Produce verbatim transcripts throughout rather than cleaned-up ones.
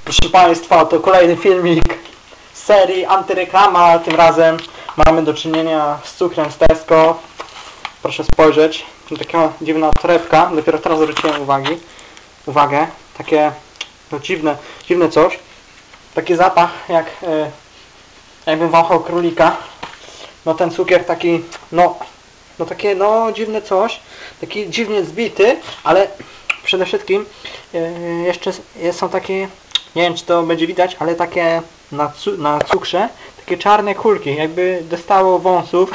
Proszę Państwa, to kolejny filmik z serii antyreklama. Tym razem mamy do czynienia z cukrem z Tesco. Proszę spojrzeć, taka dziwna torebka. Dopiero teraz zwróciłem uwagi, uwagę. Takie no, dziwne, dziwne coś. Taki zapach jak e, jakbym wąchał królika. No ten cukier taki, no, no takie no dziwne coś. Taki dziwnie zbity, ale przede wszystkim e, jeszcze są takie, nie wiem czy to będzie widać, ale takie na, cu na cukrze, takie czarne kulki, jakby dostało wąsów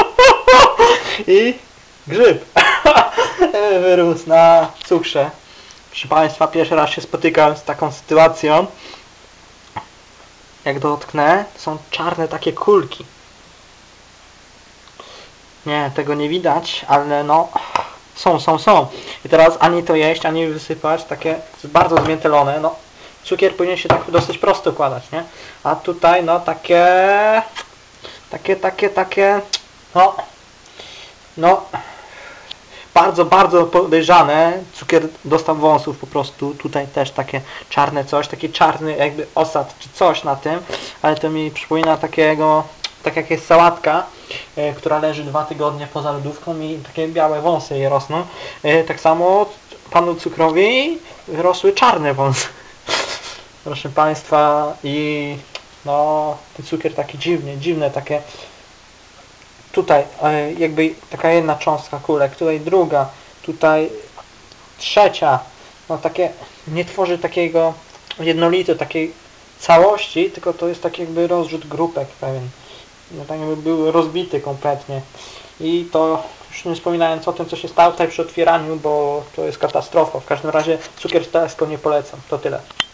i grzyb wyrósł na cukrze. Proszę Państwa, pierwszy raz się spotykam z taką sytuacją. Jak dotknę, są czarne takie kulki. Nie, tego nie widać, ale no są, są, są. I teraz ani to jeść, ani wysypać, takie bardzo zmiętelone. No, cukier powinien się tak dosyć prosto układać, nie? A tutaj no takie, takie, takie, takie, no, no, bardzo, bardzo podejrzane. Cukier dostał wąsów po prostu. Tutaj też takie czarne coś, taki czarny jakby osad czy coś na tym, ale to mi przypomina takiego, tak jak jest sałatka, e, która leży dwa tygodnie poza lodówką i takie białe wąsy jej rosną. E, tak samo panu cukrowi rosły czarne wąsy. Proszę Państwa, i no ten cukier taki dziwnie, dziwne takie. Tutaj e, jakby taka jedna cząstka kulek, tutaj druga, tutaj trzecia. No takie, nie tworzy takiego jednolitej takiej całości, tylko to jest taki jakby rozrzut grupek pewien. No tak jakby był rozbity kompletnie. I to już nie wspominając o tym, co się stało tutaj przy otwieraniu, bo to jest katastrofa. W każdym razie cukier z Tesco nie polecam. To tyle.